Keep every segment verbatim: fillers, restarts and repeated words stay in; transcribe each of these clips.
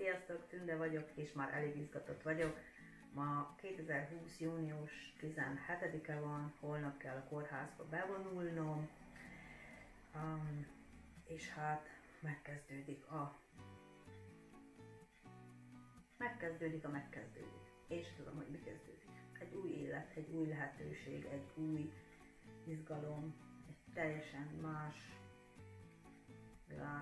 Sziasztok, Tünde vagyok, és már elég izgatott vagyok. Ma kétezer-húsz. június tizenhetedike van, holnap kell a kórházba bevonulnom, um, és hát megkezdődik a... Megkezdődik a megkezdődik. És tudom, hogy mi kezdődik. Egy új élet, egy új lehetőség, egy új izgalom, egy teljesen más világ.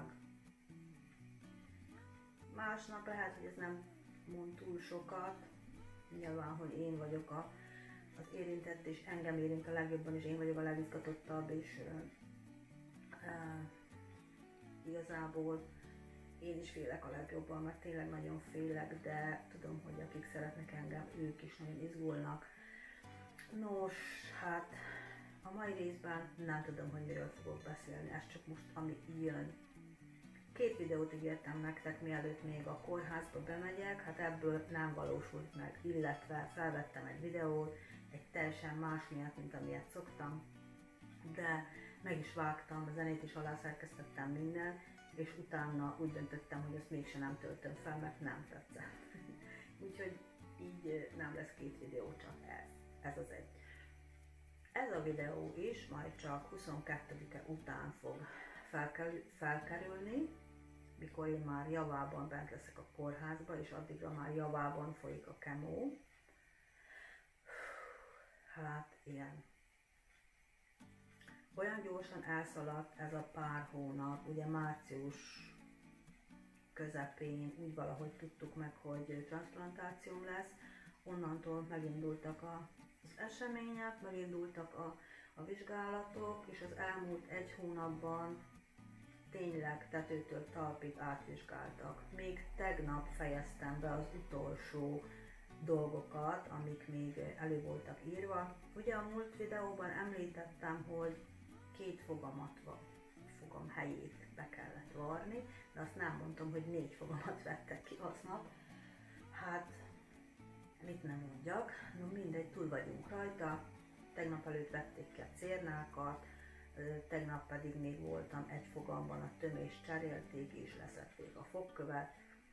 Másnap lehet, hogy ez nem mond túl sokat, nyilván, hogy én vagyok a, az érintett, és engem érint a legjobban, és én vagyok a legizgatottabb, és uh, uh, igazából én is félek a legjobban, mert tényleg nagyon félek, de tudom, hogy akik szeretnek engem, ők is nagyon izgulnak. Nos, hát a mai részben nem tudom, hogy miről fogok beszélni, ez csak most ami jön. Két videót ígértem nektek, mielőtt még a kórházba bemegyek, hát ebből nem valósult meg, illetve felvettem egy videót, egy teljesen más miatt, mint amilyet szoktam, de meg is vágtam, a zenét is alászerkesztettem minden, és utána úgy döntöttem, hogy ezt mégsem nem töltöm fel, mert nem tetszett. Úgyhogy így nem lesz két videó, csak ez. Ez az egy. Ez a videó is majd csak huszonkettedike után fog felkerül, felkerülni, mikor én már javában bent leszek a kórházba, és addigra már javában folyik a kemó. Hát ilyen. Olyan gyorsan elszaladt ez a pár hónap, ugye március közepén úgy valahogy tudtuk meg, hogy transzplantációm lesz, onnantól megindultak a, az események, megindultak a, a vizsgálatok, és az elmúlt egy hónapban tényleg tetőtől talpig átvizsgáltak. Még tegnap fejeztem be az utolsó dolgokat, amik még elő voltak írva. Ugye a múlt videóban említettem, hogy két fogamat van, fogam helyét be kellett varni, de azt nem mondtam, hogy négy fogamat vettek ki aznap. Hát, mit nem mondjak, no mindegy, túl vagyunk rajta. Tegnap előtt vették ki a cérnákat, tegnap pedig még voltam egy fogamban, a tömést cserélték és leszették a fogkövet.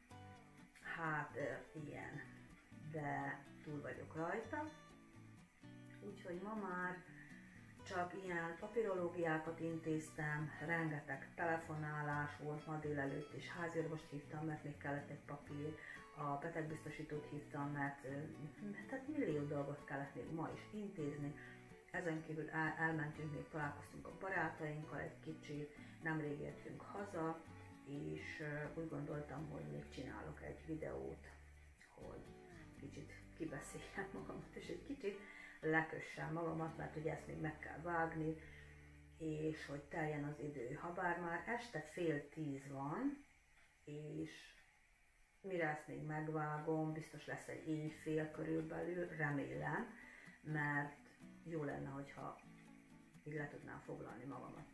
Hát ilyen, de túl vagyok rajta. Úgyhogy ma már csak ilyen papírológiákat intéztem, rengeteg telefonálás volt ma délelőtt, és háziorvost hívtam, mert még kellett egy papír, a betegbiztosítót hívtam, mert tehát millió dolgot kellett még ma is intézni. Ezen kívül el, elmentünk, még találkoztunk a barátainkkal egy kicsit, nemrég értünk haza, és uh, úgy gondoltam, hogy még csinálok egy videót, hogy kicsit kibeszéljem magamat, és egy kicsit lekössem magamat, mert ugye ezt még meg kell vágni, és hogy teljen az idő. Habár már este fél tíz van, és mire ezt még megvágom, biztos lesz egy éjfél körülbelül, remélem, mert jó lenne, hogyha így le tudnám foglalni magamat.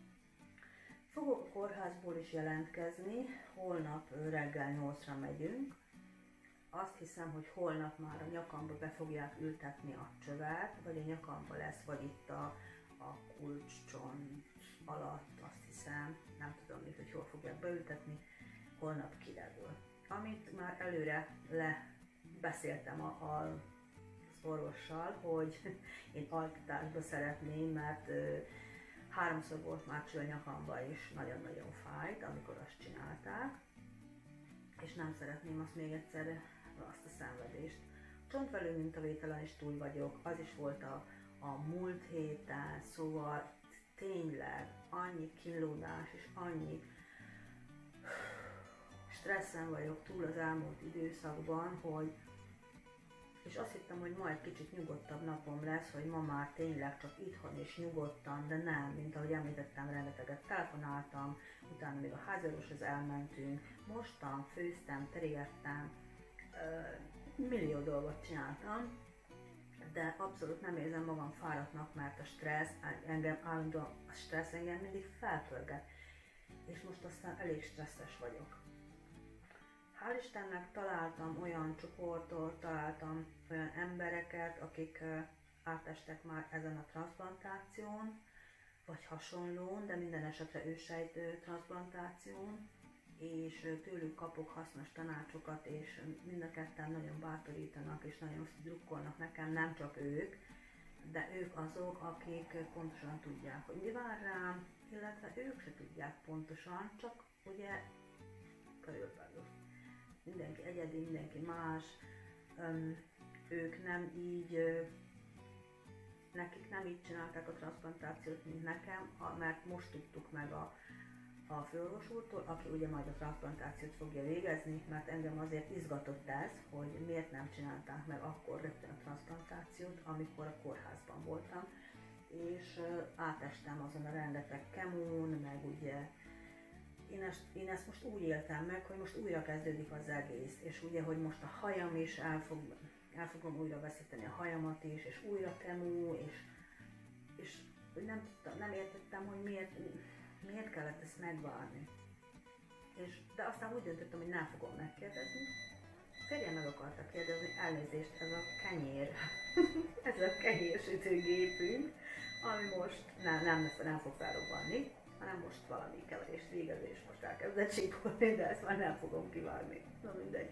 Fogok a kórházból is jelentkezni, holnap reggel nyolcra megyünk. Azt hiszem, hogy holnap már a nyakamba be fogják ültetni a csövet, vagy a nyakamba lesz, vagy itt a, a kulcscsont alatt, azt hiszem, nem tudom még, hogy hol fogják beültetni, holnap kiderül. Amit már előre lebeszéltem a, a orvossal, hogy én altatásba szeretném, mert ö, háromszor volt már cső a nyakamba, és nagyon-nagyon fájt, amikor azt csinálták, és nem szeretném azt még egyszer, azt a szenvedést. Csontvelő mintavételen is túl vagyok, az is volt a, a múlt héten, szóval tényleg annyi kínlódás és annyi stresszen vagyok túl az elmúlt időszakban, hogy és azt hittem, hogy ma egy kicsit nyugodtabb napom lesz, hogy ma már tényleg csak itthon és nyugodtan, de nem, mint ahogy említettem, rengeteget telefonáltam, utána még a háziorvoshoz elmentünk, mostam, főztem, terégettem, millió dolgot csináltam, de abszolút nem érzem magam fáradtnak, mert a stressz, engem állandóan, a stressz engem mindig felpörget, és most aztán elég stresszes vagyok. Hál' Istennek találtam olyan csoportot, találtam olyan embereket, akik átestek már ezen a transzplantáción, vagy hasonlón, de minden esetre ősejt transzplantáción, és tőlük kapok hasznos tanácsokat, és mind a ketten nagyon bátorítanak, és nagyon drukkolnak nekem, nem csak ők, de ők azok, akik pontosan tudják, hogy mi vár rám, illetve ők se tudják pontosan, csak ugye körülbelül. Mindenki egyedi, mindenki más, öm, ők nem így, ö, nekik nem így csinálták a transzplantációt, mint nekem, mert most tudtuk meg a, a főorvos úrtól, aki ugye majd a transzplantációt fogja végezni, mert engem azért izgatott ez, hogy miért nem csinálták meg akkor rögtön a transzplantációt, amikor a kórházban voltam, és ö, átestem azon a rengeteg kemón, meg ugye Én ezt, én ezt most úgy éltem meg, hogy most újra kezdődik az egész, és ugye, hogy most a hajam is, el, fog, el fogom újra veszíteni a hajamat is, és újra kemó, és, és nem, tudtam, nem értettem, hogy miért, miért kellett ezt megvárni. És, de aztán úgy döntöttem, hogy nem fogom megkérdezni. Férjem meg akarta kérdezni, elnézést, ez a kenyér, ez a kenyérsütőgépünk, ami most nem, nem, nem fog felrobbanni, hanem most valami keverést végez, és most elkezdett csípolni, de ezt már nem fogom kivágni. Na mindegy.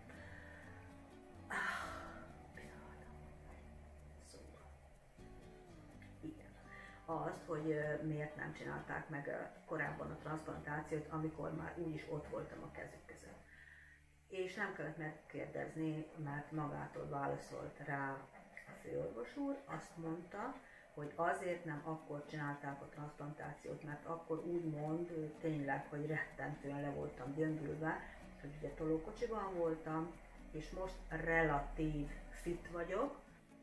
Szóval. Igen. Azt, hogy miért nem csinálták meg korábban a transzplantációt, amikor már úgyis ott voltam a kezük között. És nem kellett megkérdezni, mert magától válaszolt rá a főorvos úr, azt mondta, hogy azért nem akkor csinálták a transzplantációt, mert akkor úgymond tényleg, hogy rettentően le voltam gyöngülve, hogy ugye tolókocsiban voltam, és most relatív fit vagyok.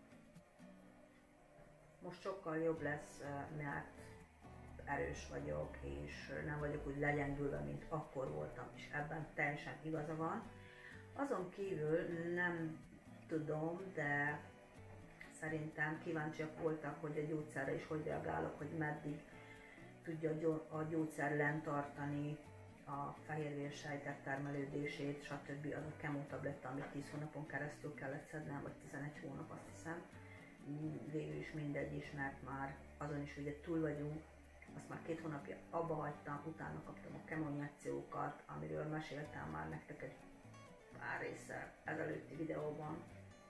Most sokkal jobb lesz, mert erős vagyok, és nem vagyok úgy legyengülve, mint akkor voltam, és ebben teljesen igaza van. Azon kívül nem tudom, de szerintem kíváncsiak voltak, hogy a gyógyszerre is hogy reagálok, hogy meddig tudja a gyógyszer lent tartani a fehérvérsejtek termelődését, stb. Az a kemotabletta, amit tíz hónapon keresztül kellett szednem, vagy tizenegy hónap, azt hiszem. Végül is mindegy is, mert már azon is ugye túl vagyunk. Azt már két hónapja abba hagytam, utána kaptam a kemoinjekciókat, amiről meséltem már nektek egy pár résszel ezelőtti videóban.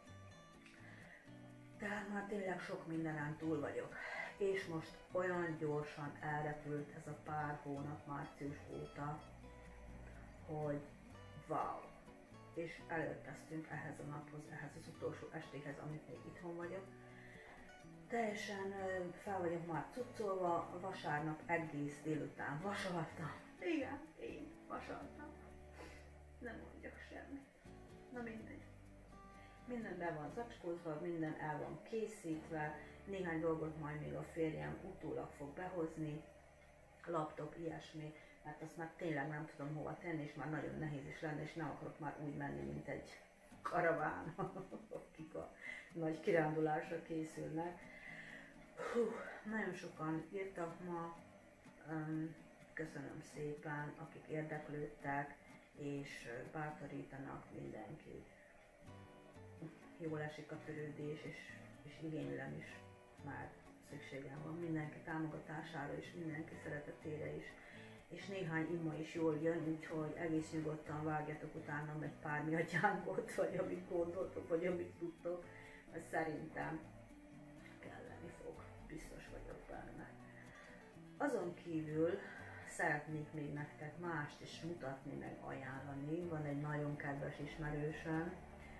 Tehát már tényleg sok mindenen túl vagyok. És most olyan gyorsan elrepült ez a pár hónap március óta, hogy wow! És elérkeztünk ehhez a naphoz, ehhez az utolsó estéhez, amit még itthon vagyok. Teljesen fel vagyok már cuccolva, vasárnap egész délután vasaltam. Igen, én vasaltam. Nem mondjak semmit. Na mindegy. Minden be van zacskózva, minden el van készítve, néhány dolgot majd még a férjem utólag fog behozni, laptop, ilyesmi, mert azt már tényleg nem tudom hova tenni, és már nagyon nehéz is lenne, és nem akarok már úgy menni, mint egy karaván, akik a nagy kirándulásra készülnek. Hú, nagyon sokan írtak ma, köszönöm szépen, akik érdeklődtek, és bátorítanak mindenkit. Jól esik a törődés, és, és igénylem is, már szükségem van mindenki támogatására és mindenki szeretetére is. És néhány ima is jól jön, úgyhogy egész nyugodtan vágjatok utánam egy pár miatyángot, vagy amit gondoltok, vagy amit tudtok, mert szerintem kelleni fog, biztos vagyok benne. Azon kívül szeretnék még nektek mást is mutatni, meg ajánlani. Van egy nagyon kedves ismerősöm,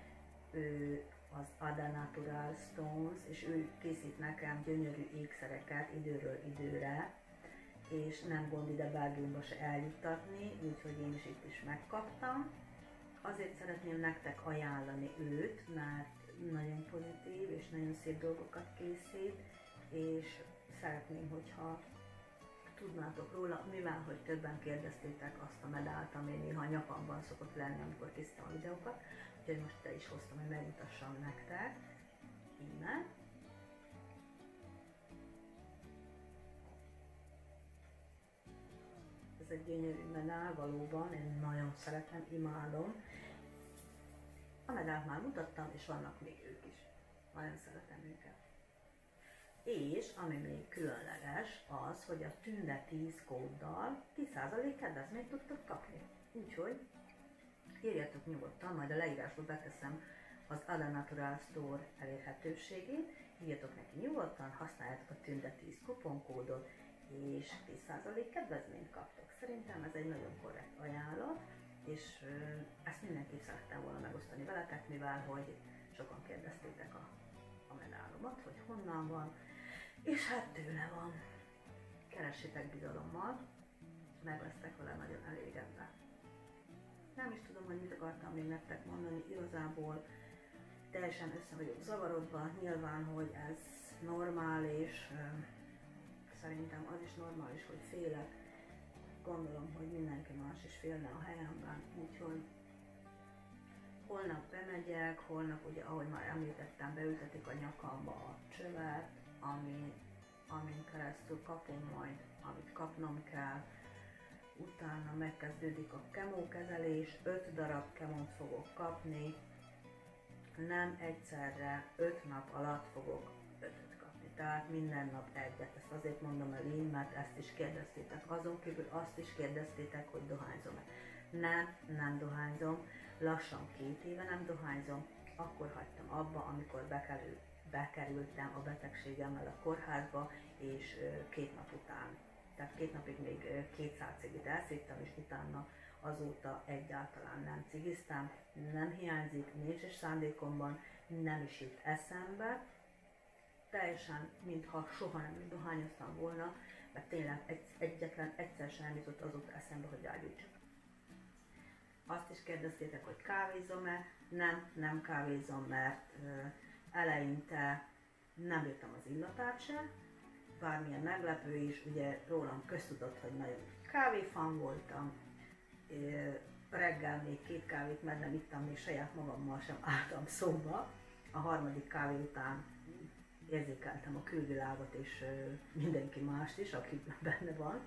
ő az Ada Natural Stones, és ő készít nekem gyönyörű ékszereket időről időre, és nem gond ide Belgiumba se eljuttatni, úgyhogy én is itt is megkaptam. Azért szeretném nektek ajánlani őt, mert nagyon pozitív és nagyon szép dolgokat készít, és szeretném, hogyha tudnátok róla, mivel hogy többen kérdeztétek azt a medált, ami néha a nyakamban szokott lenni, amikor készítem a videókat, úgyhogy most te is hoztam, hogy megmutassam nektek. Íme. Ez egy gyönyörű medál, valóban, én nagyon szeretem, imádom. A medált már mutattam, és vannak még ők is. Nagyon szeretem őket. És ami még különleges az, hogy a Tünde tíz kóddal tíz százalék kedvezményt tudtok kapni. Úgyhogy írjatok nyugodtan, majd a leírásba beteszem az Ada Natural Store elérhetőségét, írjatok neki nyugodtan, használjátok a Tünde tíz kuponkódot, és tíz százalék kedvezményt kaptok. Szerintem ez egy nagyon korrekt ajánlat, és ezt mindenképp szerettem volna megosztani veletek, mivel hogy sokan kérdeztétek a, a medálomat, hogy honnan van, és hát tőle van. Keressétek bizalommal, meg lesztek vele nagyon elégedve. Nem is tudom, hogy mit akartam még nektek mondani, igazából teljesen össze vagyok zavarodva, nyilván, hogy ez normális, szerintem az is normális, hogy félek, gondolom, hogy mindenki más is félne a helyemben, úgyhogy holnap bemegyek, holnap ugye, ahogy már említettem, beültetik a nyakamba a csövet, ami, amin keresztül kapom majd, amit kapnom kell, utána megkezdődik a kemókezelés, öt darab kemót fogok kapni, nem egyszerre, öt nap alatt fogok ötöt kapni, tehát minden nap egyet. Ezt azért mondom el én, mert ezt is kérdeztétek. Azon kívül azt is kérdeztétek, hogy dohányzom-e. Nem, nem dohányzom, lassan két éve nem dohányzom, akkor hagytam abba, amikor bekerül, bekerültem a betegségemmel a kórházba, és két nap után, tehát két napig még kétszáz cigit elszívtam, és utána azóta egyáltalán nem cigiztem, nem hiányzik, nincs is szándékomban, nem is jut eszembe, teljesen, mintha soha nem dohányoztam volna, mert tényleg egy, egyetlen egyszer sem jutott azóta eszembe, hogy rágyújtsak. Azt is kérdeztétek, hogy kávézom-e? Nem, nem kávézom, mert uh, eleinte nem bírtam az illatát se, bármilyen meglepő is, ugye rólam köztudott, hogy nagyon kávéfan voltam, reggel még két kávét, mert nem ittam, még saját magammal sem álltam szóba. A harmadik kávé után érzékeltem a külvilágot és mindenki mást is, aki benne van,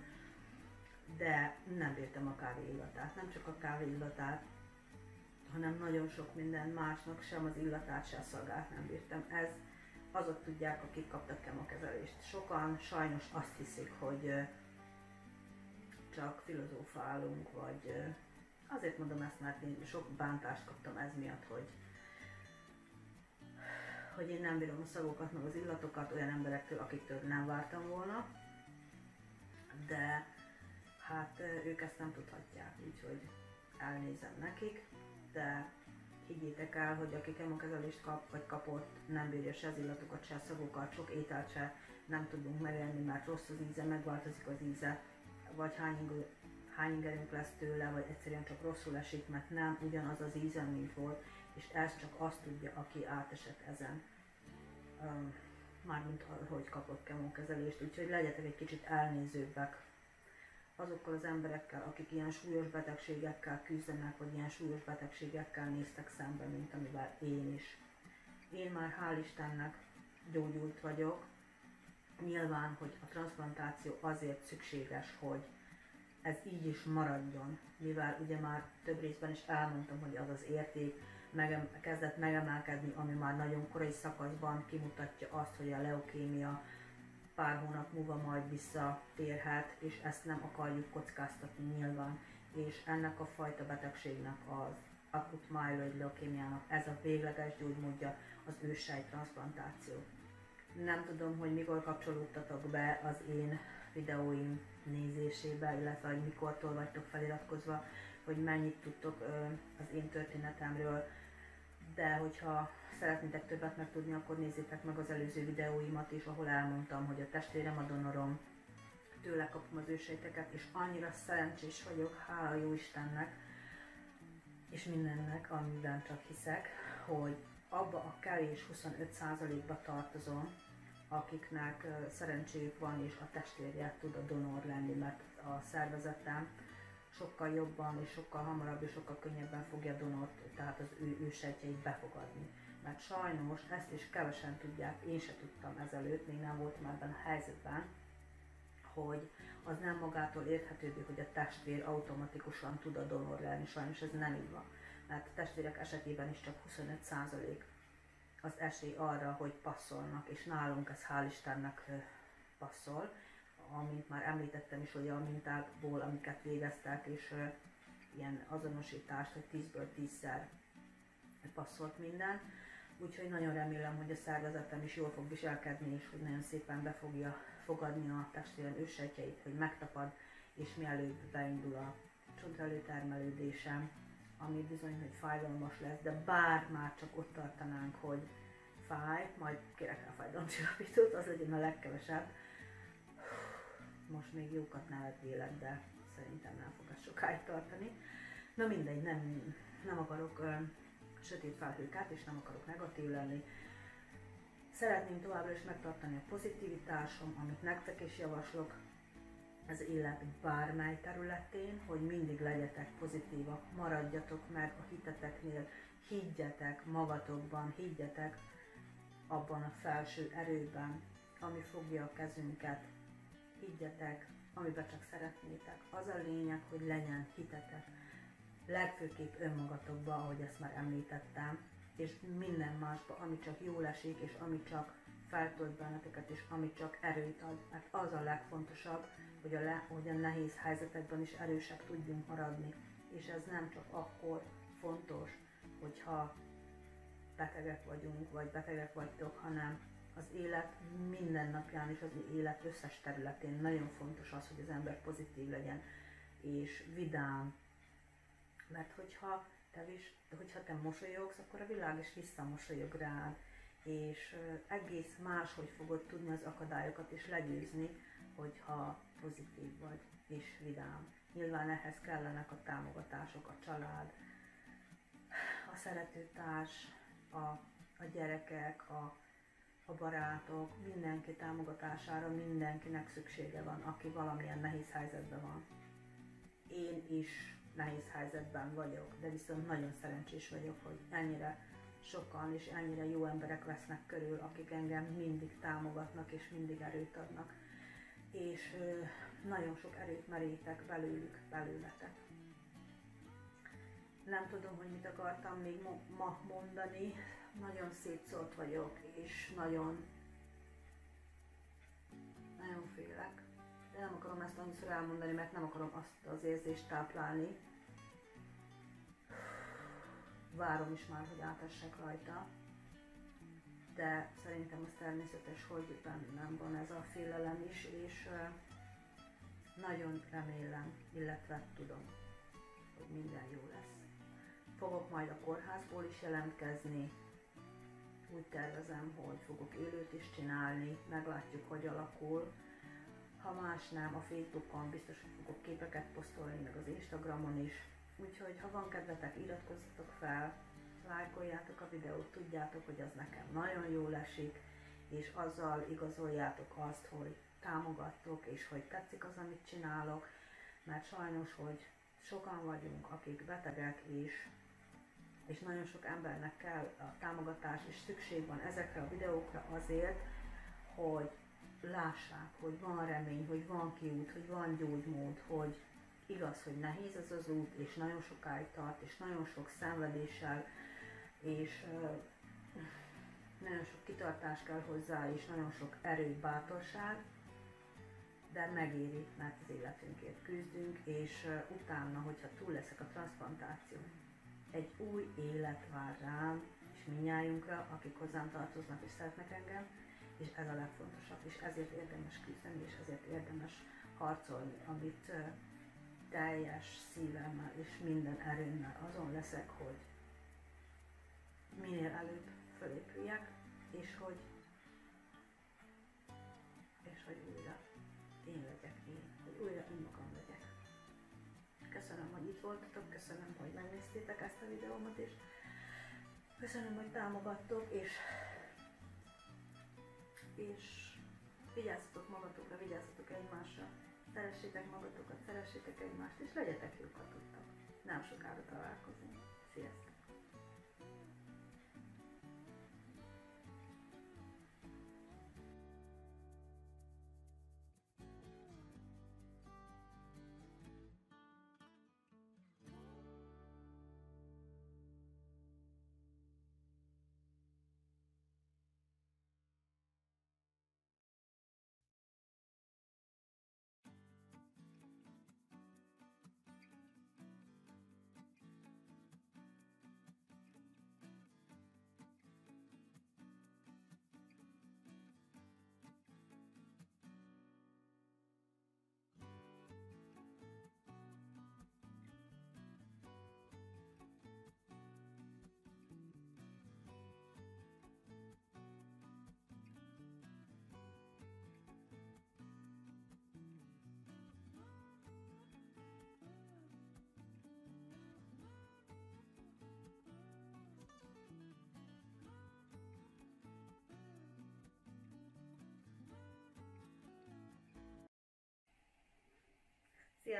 de nem bírtam a kávé illatát, nem csak a kávé illatát, hanem nagyon sok minden másnak sem az illatát, sem a szagát nem bírtam. Ez azok tudják, akik kaptak kemokezelést. Sokan sajnos azt hiszik, hogy csak filozófálunk, vagy azért mondom ezt, mert én sok bántást kaptam ez miatt, hogy, hogy én nem bírom a szagokat, meg az illatokat olyan emberektől, akiktől nem vártam volna, de hát ők ezt nem tudhatják, úgyhogy elnézem nekik, de higgyétek el, hogy aki kemokezelést kap, vagy kapott, nem bírja se az illatokat, se a szagokat, sok ételt se nem tudunk megenni, mert rossz az íze, megváltozik az íze, vagy hány, hány ingerünk lesz tőle, vagy egyszerűen csak rosszul esik, mert nem ugyanaz az íze, mint volt, és ez csak azt tudja, aki átesett ezen, um, mármint hogy kapott kemókezelést, úgyhogy legyetek egy kicsit elnézőbbek azokkal az emberekkel, akik ilyen súlyos betegségekkel küzdenek, vagy ilyen súlyos betegségekkel néztek szembe, mint amivel én is. Én már hál' Istennek gyógyult vagyok. Nyilván, hogy a transzplantáció azért szükséges, hogy ez így is maradjon, mivel ugye már több részben is elmondtam, hogy az az érték megem, kezdett megemelkedni, ami már nagyon korai szakaszban kimutatja azt, hogy a leukémia pár hónap múlva majd visszatérhet, és ezt nem akarjuk kockáztatni nyilván, és ennek a fajta betegségnek, az akut myeloid leukémiának ez a végleges gyógymódja az őssejt transzplantáció. Nem tudom, hogy mikor kapcsolódtatok be az én videóim nézésébe, illetve hogy mikortól vagytok feliratkozva, hogy mennyit tudtok az én történetemről, de hogyha szeretnétek többet megtudni, akkor nézzétek meg az előző videóimat is, ahol elmondtam, hogy a testvérem a donorom, tőle kapom az ősejteket, és annyira szerencsés vagyok, hála jó Istennek, és mindennek, amiben csak hiszek, hogy abba a kevés huszonöt százalékba tartozom, akiknek szerencséjük van, és a testvérje tud a donor lenni, mert a szervezetem sokkal jobban, és sokkal hamarabb, és sokkal könnyebben fogja a donort, tehát az ő ősejtjeit befogadni. Mert sajnos ezt is kevesen tudják, én se tudtam ezelőtt, még nem voltam ebben a helyzetben, hogy az nem magától érthetődő, hogy a testvér automatikusan tud a donor lenni, sajnos ez nem így van. Mert a testvérek esetében is csak huszonöt százalék az esély arra, hogy passzolnak, és nálunk ez hál' Istennek passzol, amint már említettem is, hogy a mintákból, amiket végeztek, és ilyen azonosítást, hogy tízből tízszer passzolt minden. Úgyhogy nagyon remélem, hogy a szervezetem is jól fog viselkedni, és hogy nagyon szépen be fogja fogadni a testvérem őssejtjeit, hogy megtapad, és mielőbb beindul a csontrelőtermelődésem, ami bizony, hogy fájdalmas lesz, de bár már csak ott tartanánk, hogy fáj, majd kérek rá fájdalomcsillapítót, az legyen a legkevesebb. Most még jókat nevetgélek, de szerintem nem fog ez sokáig tartani. Na mindegy, nem, nem akarok ö, sötét felhőket, és nem akarok negatív lenni. Szeretném továbbra is megtartani a pozitivitásom, amit nektek is javaslok, az élet bármely területén, hogy mindig legyetek pozitívak, maradjatok meg a hiteteknél, higgyetek magatokban, higgyetek abban a felső erőben, ami fogja a kezünket, higgyetek, amiben csak szeretnétek. Az a lényeg, hogy legyen hitetek, legfőképp önmagatokba, ahogy ezt már említettem, és minden másba, ami csak jól esik, és ami csak feltölt benneteket, és ami csak erőt ad, mert az a legfontosabb, hogy a, le, hogy a nehéz helyzetekben is erősek tudjunk maradni, és ez nem csak akkor fontos, hogyha betegek vagyunk, vagy betegek vagytok, hanem az élet minden napján és az élet összes területén nagyon fontos az, hogy az ember pozitív legyen, és vidám, mert hogyha te, is, hogyha te mosolyogsz, akkor a világ is visszamosolyog rád, és egész máshogy fogod tudni az akadályokat is legyőzni, hogyha pozitív vagy és vidám. Nyilván ehhez kellenek a támogatások, a család, a szeretőtárs, a, a gyerekek, a, a barátok, mindenki támogatására mindenkinek szüksége van, aki valamilyen nehéz helyzetben van. Én is nehéz helyzetben vagyok, de viszont nagyon szerencsés vagyok, hogy ennyire sokan és ennyire jó emberek vesznek körül, akik engem mindig támogatnak és mindig erőt adnak. És ö, nagyon sok erőt merítek belőlük, belőletek. Nem tudom, hogy mit akartam még ma mondani, nagyon szétszórt vagyok, és nagyon, nagyon félek. De nem akarom ezt annyiszor elmondani, mert nem akarom azt az érzést táplálni. Várom is már, hogy átessek rajta. De szerintem az természetes, hogy bennem van ez a félelem is, és nagyon remélem, illetve tudom, hogy minden jó lesz. Fogok majd a kórházból is jelentkezni, úgy tervezem, hogy fogok élőt is csinálni, meglátjuk, hogy alakul. Ha más nem, a Facebookon biztos, hogy fogok képeket posztolni, meg az Instagramon is. Úgyhogy, ha van kedvetek, iratkozzatok fel, lájkoljátok a videót, tudjátok, hogy az nekem nagyon jól esik, és azzal igazoljátok azt, hogy támogattok, és hogy tetszik az, amit csinálok, mert sajnos, hogy sokan vagyunk, akik betegek is, és nagyon sok embernek kell a támogatás, és szükség van ezekre a videókra azért, hogy lássák, hogy van remény, hogy van kiút, hogy van gyógymód, hogy igaz, hogy nehéz ez az út, és nagyon sokáig tart, és nagyon sok szenvedéssel, és uh, nagyon sok kitartás kell hozzá, és nagyon sok erő, bátorság, de megéri, mert az életünkért küzdünk, és uh, utána, hogyha túl leszek a transzplantáción, egy új élet vár rám, és mindnyájunkra, akik hozzám tartoznak és szeretnek engem, és ez a legfontosabb, és ezért érdemes küzdeni, és ezért érdemes harcolni, amit uh, teljes szívemmel és minden erőmmel azon leszek, hogy minél előbb fölépüljek, és hogy, és hogy újra én legyek én, hogy újra önmagam legyek. Köszönöm, hogy itt voltatok, köszönöm, hogy megnéztétek ezt a videómat, és köszönöm, hogy támogattok, és, és vigyázzatok magatokra, vigyázzatok egymásra, szeressétek magatokat, szeressétek egymást, és legyetek jók, ha tudtak. Nem sokára találkozunk. Sziasztok!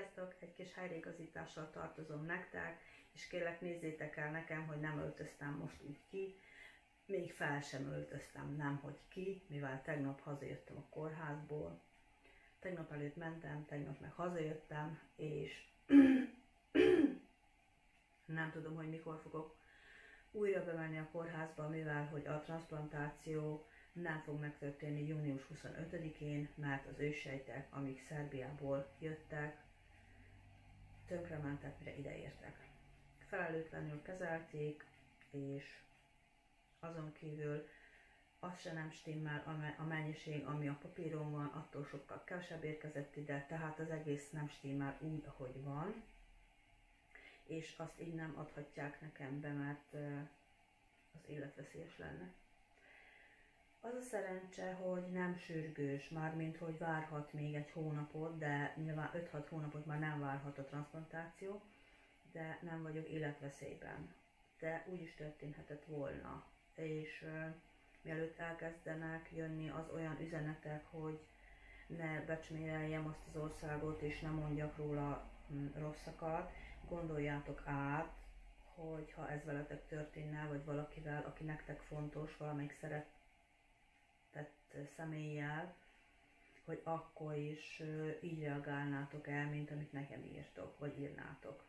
Sziasztok! Egy kis helyreigazítással tartozom nektek, és kérlek nézzétek el nekem, hogy nem öltöztem most úgy ki, még fel sem öltöztem, nem hogy ki, mivel tegnap hazajöttem a kórházból. Tegnap előtt mentem, tegnap meg hazajöttem, és nem tudom, hogy mikor fogok újra bemenni a kórházba, mivel hogy a transzplantáció nem fog megtörténni június huszonötödikén, mert az őssejtek, amik Szerbiából jöttek, tönkrementek, mire ideértek. Felelőtlenül kezelték, és azon kívül az se nem stimmel, a mennyiség, ami a papíron van, attól sokkal kevesebb érkezett ide, tehát az egész nem stimmel úgy, ahogy van, és azt így nem adhatják nekem be, mert az életveszélyes lenne. Az a szerencse, hogy nem sürgős, mármint hogy várhat még egy hónapot, de nyilván öt-hat hónapot már nem várhat a transzplantáció, de nem vagyok életveszélyben. De úgy is történhetett volna. És uh, mielőtt elkezdenek jönni az olyan üzenetek, hogy ne becsméreljem azt az országot, és ne mondjak róla hm, rosszakat, gondoljátok át, hogy ha ez veletek történne, vagy valakivel, aki nektek fontos, valamelyik szeretett személlyel, hogy akkor is uh, így reagálnátok el, mint amit nekem írtok, vagy írnátok.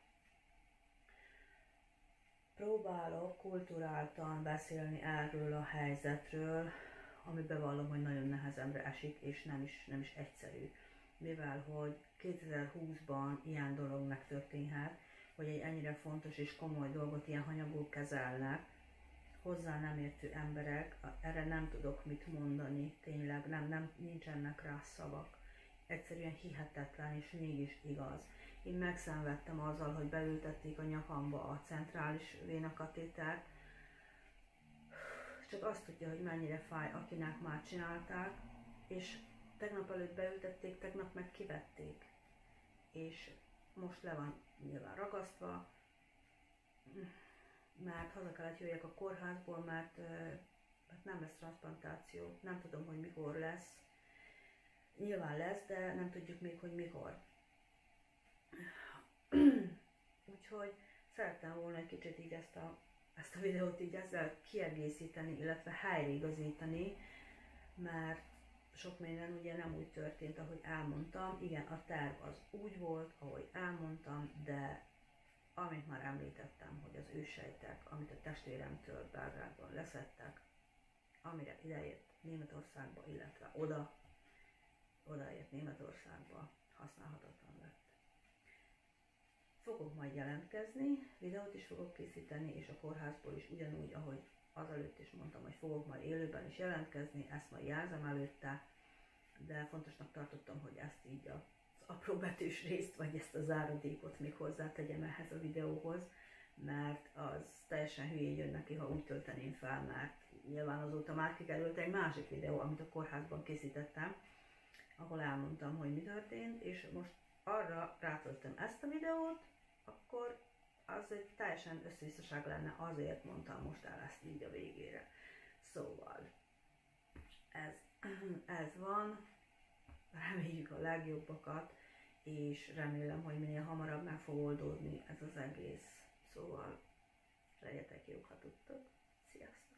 Próbálok kulturáltan beszélni erről a helyzetről, ami bevallom, hogy nagyon nehezemre esik, és nem is, nem is egyszerű. Mivel, hogy kétezer-húszban ilyen dolog megtörténhet, hogy egy ennyire fontos és komoly dolgot ilyen hanyagul kezelnek, hozzá nem értő emberek, erre nem tudok mit mondani, tényleg nem, nem, nincsenek rá szavak. Egyszerűen hihetetlen, és mégis igaz. Én megszenvedtem azzal, hogy beültették a nyakamba a centrális vénakatétert, csak azt tudja, hogy mennyire fáj, akinek már csinálták, és tegnap előtt beültették, tegnap meg kivették, és most le van nyilván ragasztva, mert haza kellett jöjjek a kórházból, mert, mert nem lesz transzplantáció, nem tudom, hogy mikor lesz. Nyilván lesz, de nem tudjuk még, hogy mikor. Úgyhogy szerettem volna egy kicsit így ezt a, ezt a videót így ezzel kiegészíteni, illetve helyreigazítani, mert sok minden ugye nem úgy történt, ahogy elmondtam. Igen, a terv az úgy volt, ahogy elmondtam, de amit már említettem, hogy az őssejtek, amit a testvéremtől Belgrádban leszettek, amire idejött Németországba, illetve oda, odaért Németországba, használhatatlan lett. Fogok majd jelentkezni, videót is fogok készíteni, és a kórházból is ugyanúgy, ahogy azelőtt is mondtam, hogy fogok majd élőben is jelentkezni, ezt majd jelzem előtte, de fontosnak tartottam, hogy ezt így az apróbetűs részt, vagy ezt a záradékot még hozzátegyem ehhez a videóhoz, mert az teljesen hülyén jön neki, ha úgy tölteném fel, mert nyilván azóta már kikerült egy másik videó, amit a kórházban készítettem, ahol elmondtam, hogy mi történt, és most arra rátöltöm ezt a videót, akkor az egy teljesen összevisszaság lenne, azért mondtam most el ezt így a végére. Szóval, ez, ez van, reméljük a legjobbakat, és remélem, hogy minél hamarabb meg fog oldódni ez az egész. Szóval, legyetek jók, ha tudtok. Sziasztok!